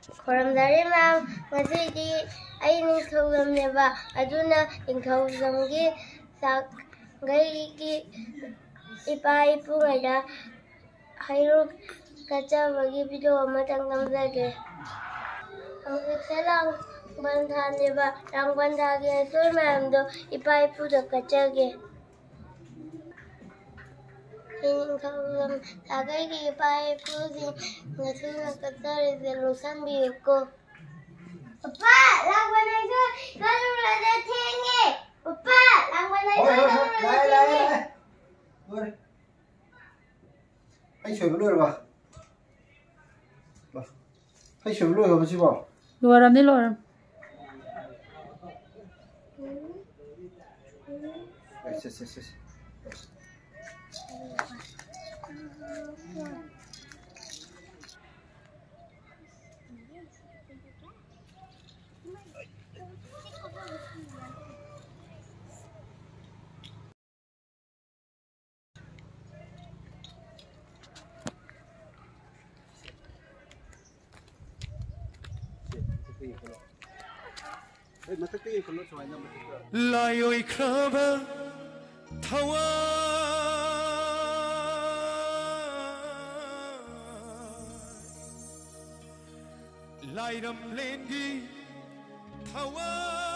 Khoramdari ma'am, ngasidi ay ningthawlam neba aduna ningthawlamgi sakgaigi ipa ipu ngayda hayruk kachabagi video amatang namzage. Ang iksalang bandhan neba rang bandhagi asul ma'am do ipa ipu do kachage. Ningthawlam sakgaigi ipa ipu sing ngasuna kachari zilusan biyuko. Papa, langwan na ito. Lalo na datingi. Papa, langwan na ito. Lại. Anh sửa cái đuôi rồi bà. Anh sửa cái đuôi rồi bà chứ bảo. Lùa rầm đi lùa rầm. Lai oi kraba thawa lai ram lengi thawa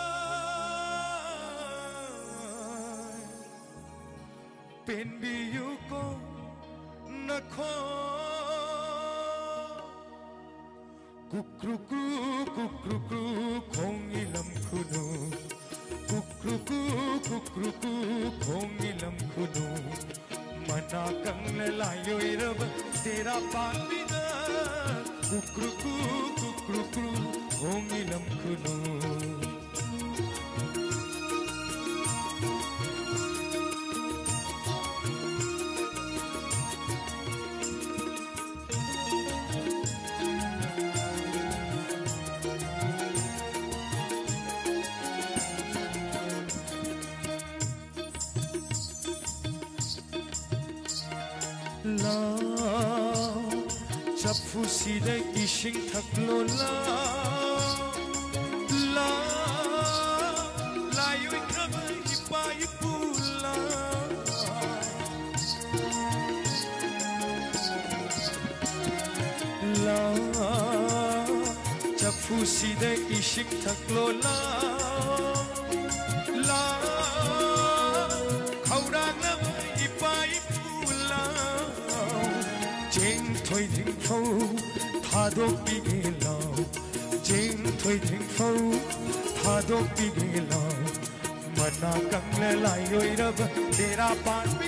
pen bi yu ko nakho kukru khong ilam khunu kukru khong ilam khunu mana kang layo irab tera pandina kukru khong ilam khunu Chapfusida ishing thaklola la layo ikraba ipa ipula la chapfusida ishing thaklola la khaurang ipa ipula Jing thoi thing fo thadok pi gelaw Jing thoi thing fo thadok pi gelaw mana kang le lai oi rab tera pan